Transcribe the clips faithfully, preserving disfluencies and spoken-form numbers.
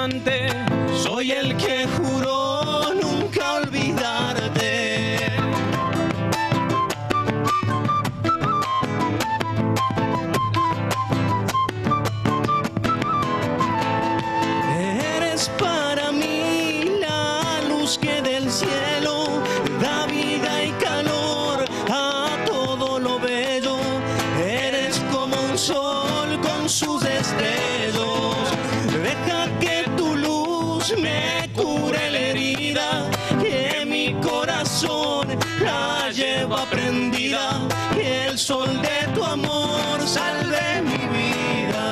amante, soy el que juró nunca olvidarte. Eres para mí la luz que del cielo da vida y calor a todo lo bello. Eres como un sol con sus destellos. Deja que tu luz me cure la herida, que mi corazón la lleva prendida, que el sol de tu amor salve mi vida.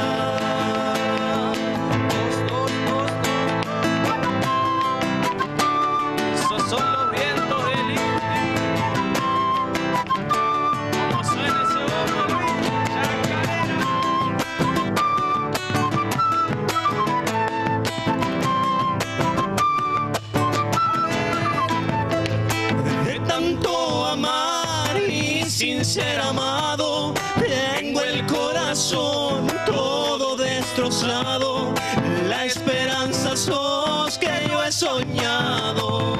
Esos son los vientos del Inti. ¿Cómo suena ese bombo? Chacarera. De tanto amar y sin ser amado, tengo el corazón todo destrozado. La esperanza sos que yo he soñado.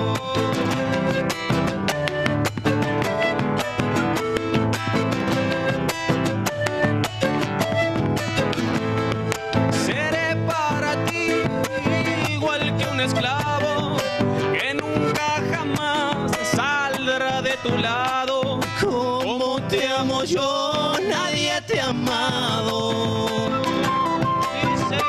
Seré para ti igual que un esclavo que nunca jamás saldrá de tu lado. Como te amo yo, nadie te ha amado. Dice.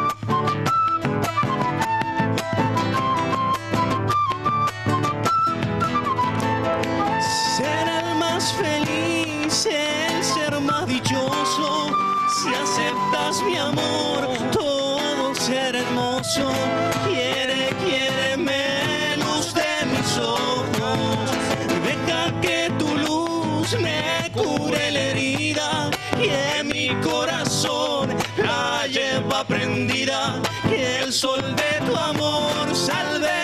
Ser el más feliz, el ser más dichoso, si aceptas mi amor, todo será hermoso. Quiere, quiéreme, luz de mis ojos. Deja que tu luz me cure la herida, que mi corazón la lleva prendida, que el sol de tu amor salve